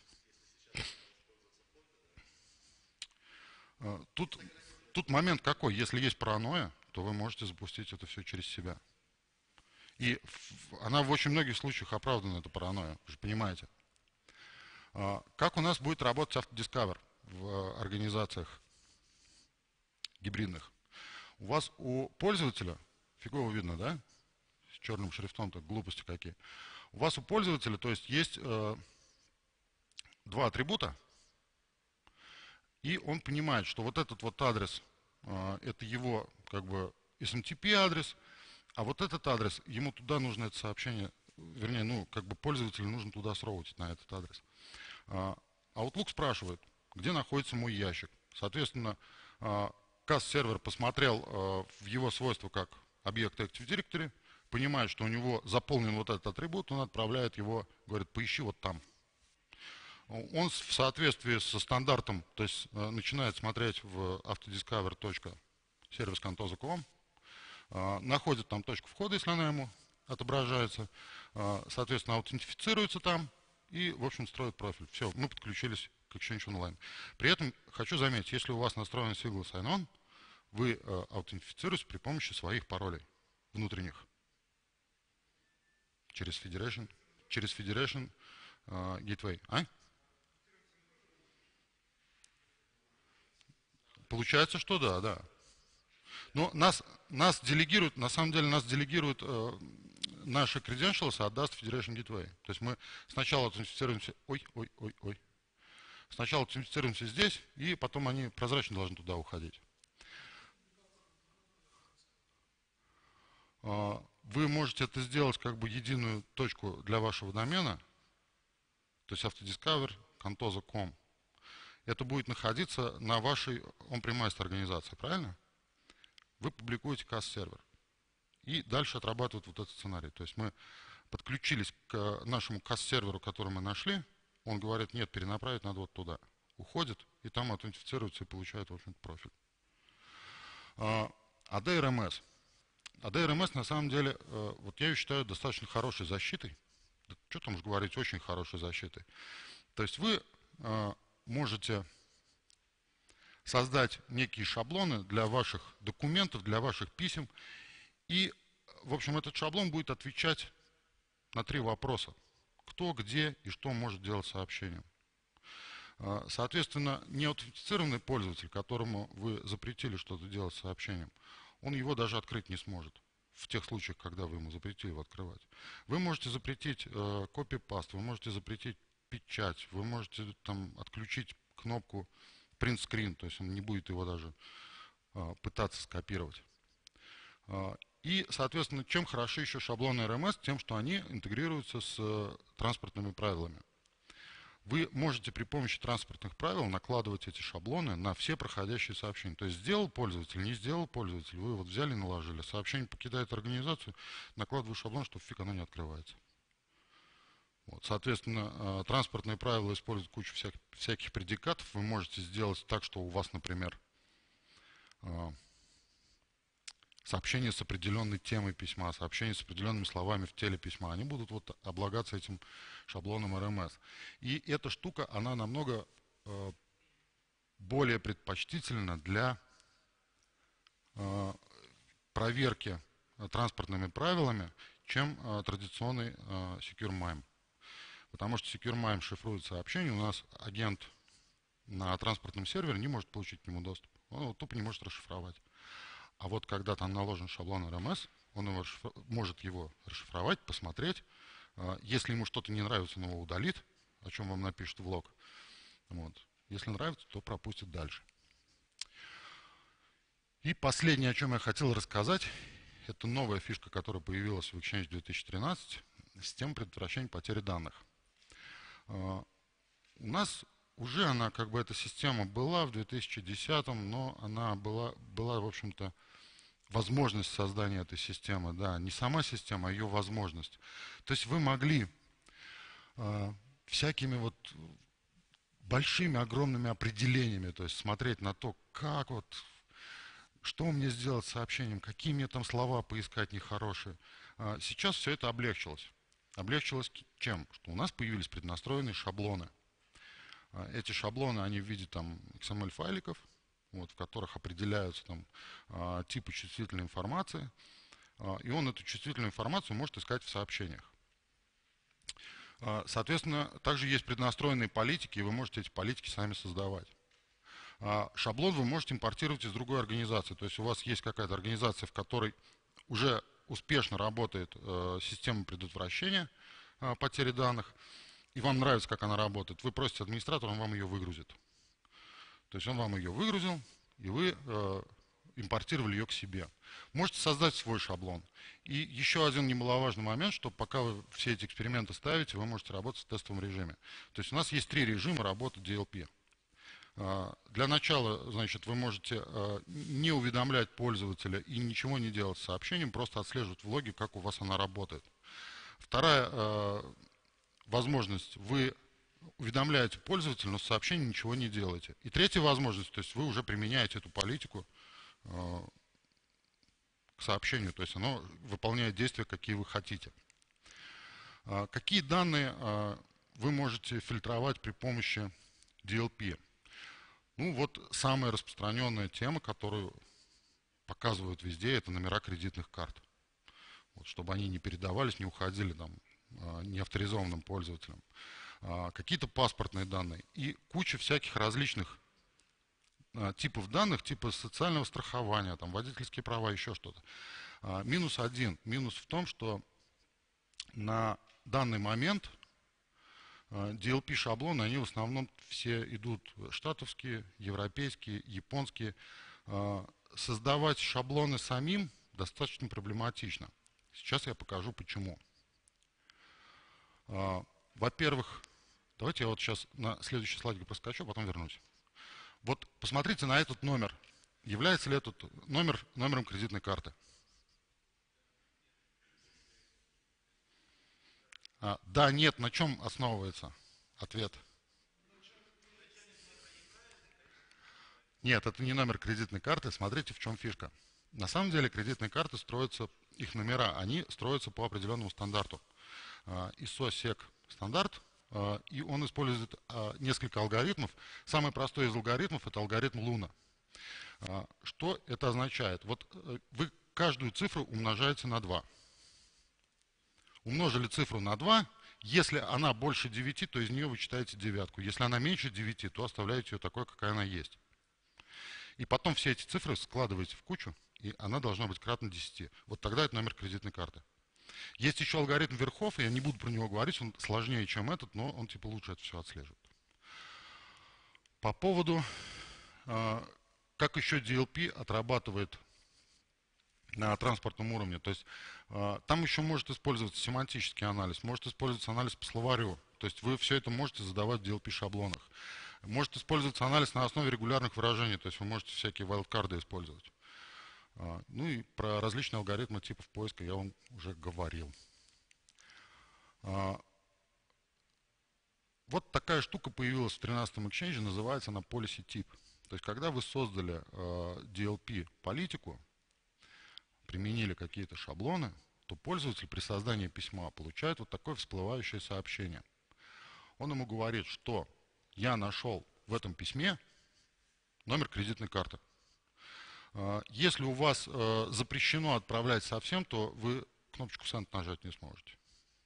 Тут момент какой? Если есть паранойя, то вы можете запустить это все через себя. И она в очень многих случаях оправдана, эта паранойя, вы же понимаете. Как у нас будет работать автодискавер в организациях гибридных? У вас у пользователя, фигово видно, да? С черным шрифтом, так глупости какие. У вас у пользователя, то есть два атрибута, и он понимает, что вот этот вот адрес, это его как бы SMTP адрес, а вот этот адрес, ему туда нужно это сообщение, вернее, ну, как бы пользователю нужно туда сроутить на этот адрес. Outlook спрашивает, где находится мой ящик. Соответственно, CAS-сервер посмотрел в его свойства как объект Active Directory, понимает, что у него заполнен вот этот атрибут, он отправляет его, говорит, поищи вот там. Он в соответствии со стандартом, то есть начинает смотреть в autodiscover.servicecontoza.com, находит там точку входа, если она ему отображается, соответственно, аутентифицируется там и, в общем, строит профиль. Все, мы подключились к Exchange Online. При этом хочу заметить, если у вас настроен Single Sign-On, вы аутентифицируетесь при помощи своих паролей внутренних через Federation Gateway. Получается, что да, да. Но нас делегируют, на самом деле нас делегируют наши credentials отдаст Federation Gateway. То есть мы сначала аутентифицируемся, ой, сначала аутентифицируемся здесь, и потом они прозрачно должны туда уходить. Вы можете это сделать как бы единую точку для вашего домена, то есть Autodiscover, Contoso.com. Это будет находиться на вашей on-premise организации, правильно? Вы публикуете CAS-сервер. И дальше отрабатывают вот этот сценарий. То есть мы подключились к нашему CAS-серверу, который мы нашли. Он говорит, нет, перенаправить надо вот туда. Уходит, и там аутентифицируется и получает, в общем-то, профиль. ADRMS. ADRMS, на самом деле, вот я ее считаю достаточно хорошей защитой. Что там уж говорить, очень хорошей защитой. То есть вы можете создать некие шаблоны для ваших документов, для ваших писем. И, в общем, этот шаблон будет отвечать на 3 вопроса. Кто, где и что может делать сообщением. Соответственно, неаутентифицированный пользователь, которому вы запретили что-то делать с сообщением, он его даже открыть не сможет. В тех случаях, когда вы ему запретили его открывать. Вы можете запретить копипаст, вы можете запретить печать, вы можете там отключить кнопку print screen, то есть он не будет его даже пытаться скопировать. И, соответственно, чем хороши еще шаблоны RMS? Тем, что они интегрируются с транспортными правилами. Вы можете при помощи транспортных правил накладывать эти шаблоны на все проходящие сообщения. То есть сделал пользователь, не сделал пользователь, вы вот взяли и наложили. Сообщение покидает организацию, накладываю шаблон, чтобы фиг оно не открывается. Вот, соответственно, транспортные правила используют кучу всяких предикатов. Вы можете сделать так, что у вас, например, сообщения с определенной темой письма, сообщения с определенными словами в теле письма, они будут вот облагаться этим шаблоном RMS. И эта штука, она намного более предпочтительна для проверки транспортными правилами, чем традиционный Secure MIME. Потому что Secure MIME шифрует сообщение, у нас агент на транспортном сервере не может получить к нему доступ. Он его тупо не может расшифровать. А вот когда там наложен шаблон RMS, он может его расшифровать, посмотреть. Если ему что-то не нравится, он его удалит, о чем вам напишет в лог. Вот. Если нравится, то пропустит дальше. И последнее, о чем я хотел рассказать, это новая фишка, которая появилась в Exchange 2013, система предотвращения потери данных. У нас уже она, как бы, эта система была в 2010-м, но она была, в общем-то, возможность создания этой системы, да, не сама система, а ее возможность. То есть вы могли всякими вот большими, огромными определениями, то есть смотреть на то, как вот, что мне сделать с сообщением, какие мне там слова поискать нехорошие. Сейчас все это облегчилось. Облегчилось чем? Что у нас появились преднастроенные шаблоны. Эти шаблоны, они в виде там XML-файликов, вот, в которых определяются там типы чувствительной информации, и он эту чувствительную информацию может искать в сообщениях. Соответственно, также есть преднастроенные политики, и вы можете эти политики сами создавать. Шаблон вы можете импортировать из другой организации, то есть у вас есть какая-то организация, в которой уже успешно работает система предотвращения потери данных, и вам нравится, как она работает, вы просите администратора, он вам ее выгрузит. То есть он вам ее выгрузил, и вы импортировали ее к себе. Можете создать свой шаблон. И еще один немаловажный момент, что пока вы все эти эксперименты ставите, вы можете работать в тестовом режиме. То есть у нас есть 3 режима работы DLP. Для начала, значит, вы можете не уведомлять пользователя и ничего не делать с сообщением, просто отслеживать в логе, как у вас она работает. Вторая возможность, вы уведомляете пользователя, но с сообщением ничего не делаете. И третья возможность, то есть вы уже применяете эту политику к сообщению, то есть оно выполняет действия, какие вы хотите. Какие данные вы можете фильтровать при помощи DLP? Ну вот самая распространенная тема, которую показывают везде, это номера кредитных карт. Вот, чтобы они не передавались, не уходили там неавторизованным пользователям. Какие-то паспортные данные и куча всяких различных типов данных, типа социального страхования, там, водительские права, еще что-то. Минус один. Минус в том, что на данный момент DLP-шаблоны, они в основном все идут штатовские, европейские, японские. Создавать шаблоны самим достаточно проблематично. Сейчас я покажу почему. Во-первых, давайте я вот сейчас на следующий слайд проскочу, потом вернусь. Вот посмотрите на этот номер. Является ли этот номер номером кредитной карты? Да, нет, на чем основывается ответ? Нет, это не номер кредитной карты. Смотрите, в чем фишка. На самом деле кредитные карты строятся, их номера, они строятся по определенному стандарту. ISO-SEC стандарт, и он использует несколько алгоритмов. Самый простой из алгоритмов – это алгоритм Луна. Что это означает? Вот вы каждую цифру умножаете на 2. Умножили цифру на 2, если она больше 9, то из нее вы читаете девятку. Если она меньше 9, то оставляете ее такой, какая она есть. И потом все эти цифры складываете в кучу, и она должна быть кратно 10. Вот тогда это номер кредитной карты. Есть еще алгоритм верхов, я не буду про него говорить, он сложнее, чем этот, но он типа лучше это все отслеживает. По поводу, как еще DLP отрабатывает на транспортном уровне. То есть там еще может использоваться семантический анализ, может использоваться анализ по словарю. То есть вы все это можете задавать в DLP-шаблонах. Может использоваться анализ на основе регулярных выражений, то есть вы можете всякие wildcard использовать. Ну и про различные алгоритмы типов поиска я вам уже говорил. Вот такая штука появилась в 13-м Exchange, называется она Policy Tip. То есть когда вы создали DLP-политику, применили какие-то шаблоны, то пользователь при создании письма получает вот такое всплывающее сообщение. Он ему говорит, что я нашел в этом письме номер кредитной карты. Если у вас запрещено отправлять совсем, то вы кнопочку Send нажать не сможете.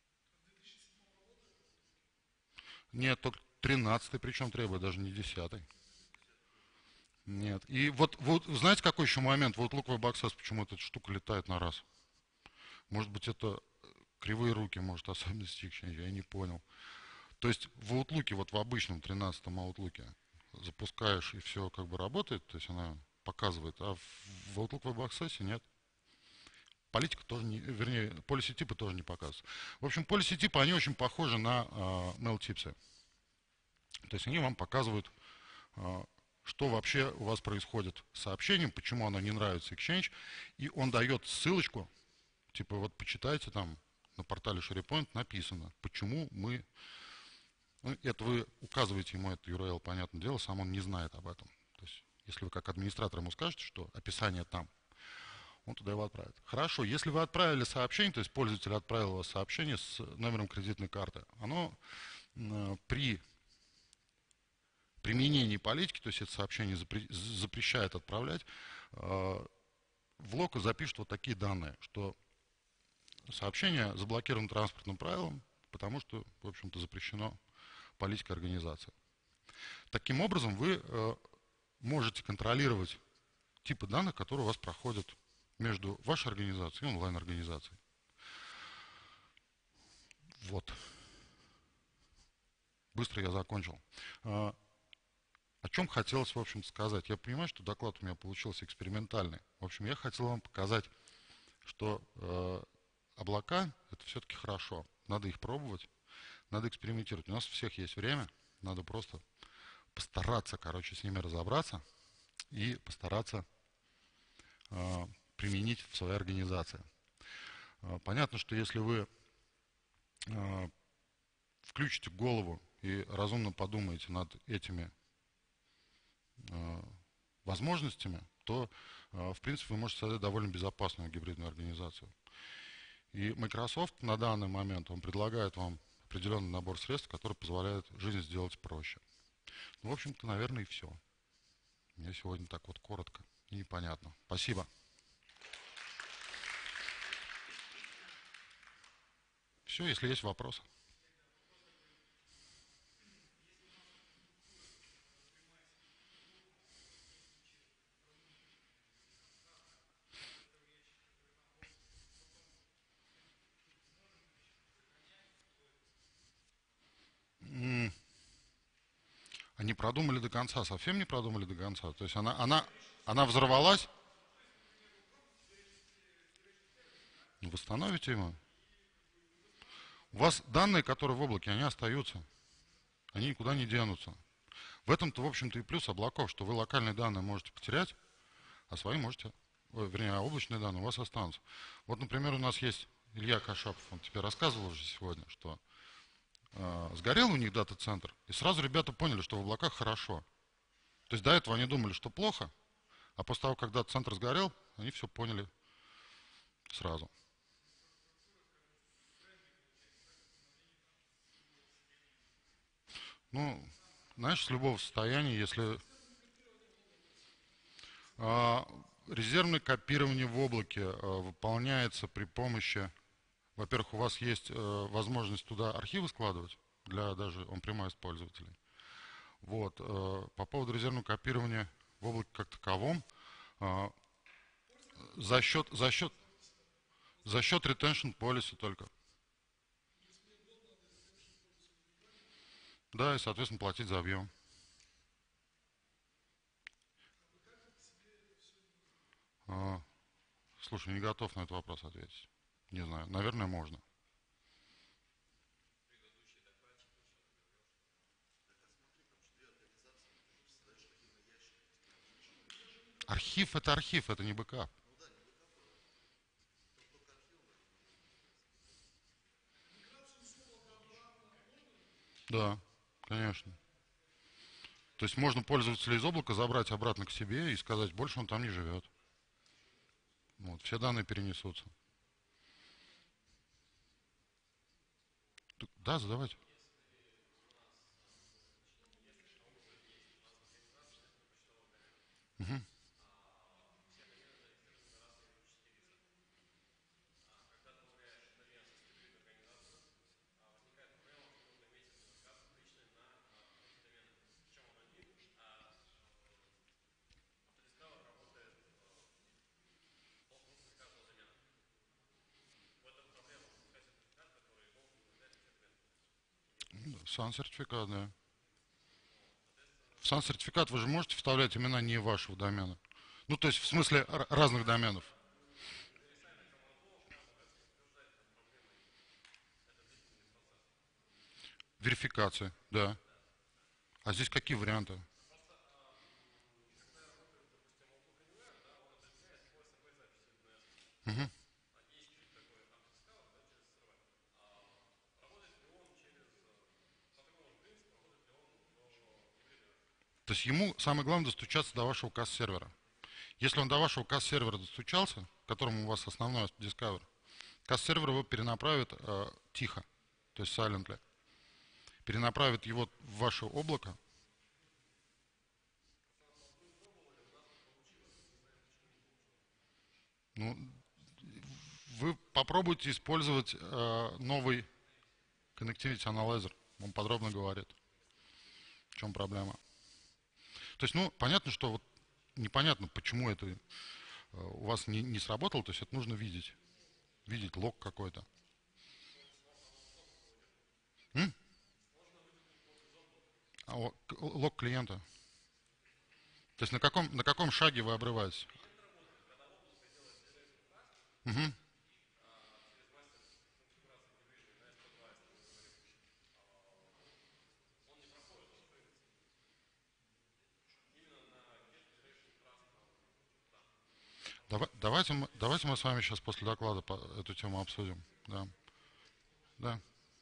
Нет, только 13-й, причем требует, даже не 10-й. Нет. И вот знаете, какой еще момент? Вот Look Web Access, почему эта штука летает на раз? Может быть, это кривые руки, может, особенности Exchange, я не понял. То есть в Outlook, вот в обычном 13-м Outlook запускаешь и все как бы работает, то есть она показывает, а в Outlook Web Access нет. Политика тоже не, вернее, policy типы тоже не показывают. В общем, policy типы, они очень похожи на mail типсы. То есть они вам показывают, что вообще у вас происходит с сообщением, почему оно не нравится Exchange, и он дает ссылочку, типа вот почитайте там на портале SharePoint написано, почему мы... Ну, это вы указываете ему этот URL, понятное дело, сам он не знает об этом. То есть, если вы как администратор ему скажете, что описание там, он туда его отправит. Хорошо, если вы отправили сообщение, то есть пользователь отправил вас сообщение с номером кредитной карты, оно при применении политики, то есть это сообщение запрещает отправлять, в лог запишет вот такие данные, что сообщение заблокировано транспортным правилом, потому что, в общем-то, запрещено политика организации. Таким образом, вы можете контролировать типы данных, которые у вас проходят между вашей организацией и онлайн-организацией. Вот. Быстро я закончил. О чем хотелось, в общем-то, сказать. Я понимаю, что доклад у меня получился экспериментальный. В общем, я хотел вам показать, что облака – это все-таки хорошо. Надо их пробовать, надо экспериментировать. У нас у всех есть время, надо просто постараться, короче, с ними разобраться и постараться применить в своей организации. Понятно, что если вы включите голову и разумно подумаете над этими возможностями, то, в принципе, вы можете создать довольно безопасную гибридную организацию. И Microsoft на данный момент, он предлагает вам определенный набор средств, который позволяет жизнь сделать проще. Ну, в общем-то, наверное, и все. У меня сегодня так вот коротко и непонятно. Спасибо. Все, если есть вопросы. не продумали до конца, совсем не продумали до конца. То есть она взорвалась, восстановите его. У вас данные, которые в облаке, они остаются. Они никуда не денутся. В этом-то, в общем-то, и плюс облаков, что вы локальные данные можете потерять, а свои можете, вернее, а облачные данные у вас останутся. Вот, например, у нас есть Илья Кашапов, он тебе рассказывал уже сегодня, что сгорел у них дата-центр, и сразу ребята поняли, что в облаках хорошо. То есть до этого они думали, что плохо, а после того, как дата-центр сгорел, они все поняли сразу. Ну, знаешь, с любого состояния, если резервное копирование в облаке выполняется при помощи, во-первых, у вас есть возможность туда архивы складывать для даже on-premise пользователей. Вот, по поводу резервного копирования в облаке как таковом, э, за счет retention policy только. Да, и, соответственно, платить за объем. Слушай, не готов на этот вопрос ответить. Не знаю, наверное, можно. Архив, это не бэкап. Да, конечно. То есть можно пользователя из облака забрать обратно к себе и сказать, больше он там не живет. Вот, все данные перенесутся. Да, задавайте. Угу. Сан-сертификат, да. В сан-сертификат вы же можете вставлять имена не вашего домена. Ну, то есть, в смысле, разных доменов. Верификация, да. А здесь какие варианты? Угу. То есть ему самое главное достучаться до вашего касс-сервера. Если он до вашего касс-сервера достучался, к которому у вас основной Discover, касс-сервер его перенаправит тихо, то есть silently. Перенаправит его в ваше облако. Ну, вы попробуйте использовать новый Connectivity Analyzer. Он подробно говорит, в чем проблема. То есть, ну, понятно, что вот непонятно, почему это у вас не сработало, то есть это нужно видеть. Видеть лог какой-то. М? Лог клиента. То есть на каком шаге вы обрываетесь? Угу. Давайте мы с вами сейчас после доклада эту тему обсудим. Да. Да.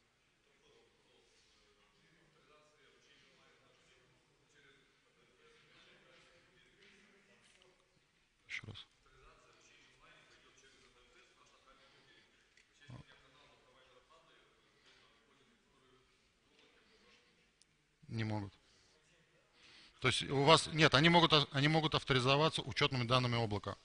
Еще раз. Не могут. То есть у вас нет, они могут авторизоваться учетными данными облака.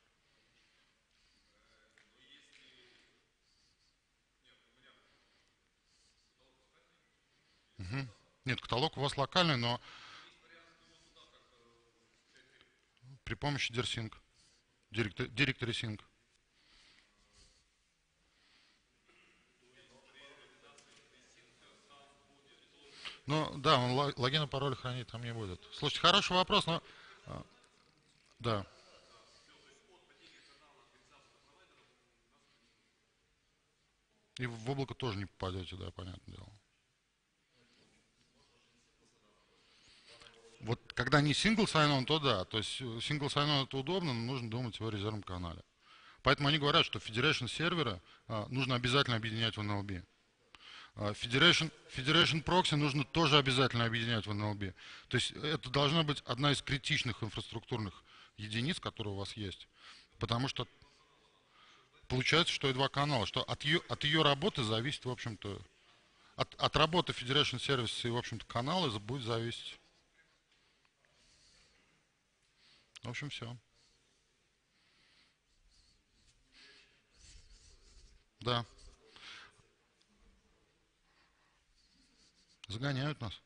Угу. Нет, каталог у вас локальный, но при помощи DirSync, Directory Sync. Ну, да, он логин и пароль хранить там не будет. Слушайте, хороший вопрос, но... Да. И в облако тоже не попадете, да, понятное дело. Вот когда не single sign-on, то да. То есть single sign-on это удобно, но нужно думать о резервном канале. Поэтому они говорят, что Federation сервера нужно обязательно объединять в NLB. Federation Proxy нужно тоже обязательно объединять в NLB. То есть это должна быть одна из критичных инфраструктурных единиц, которые у вас есть. Потому что получается, что и два канала, что от ее работы зависит, в общем-то, от работы Federation Service и, в общем-то, канала будет зависеть. В общем, все. Да, загоняют нас.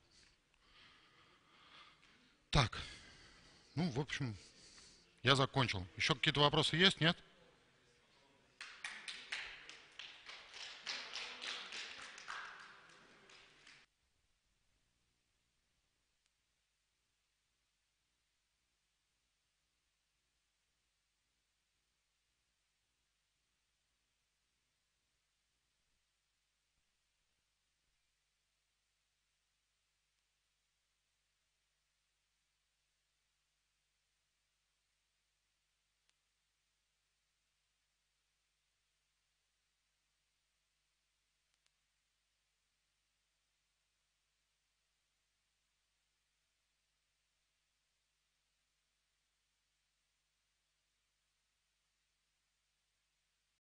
Так, ну, в общем, я закончил. Еще какие-то вопросы есть, нет?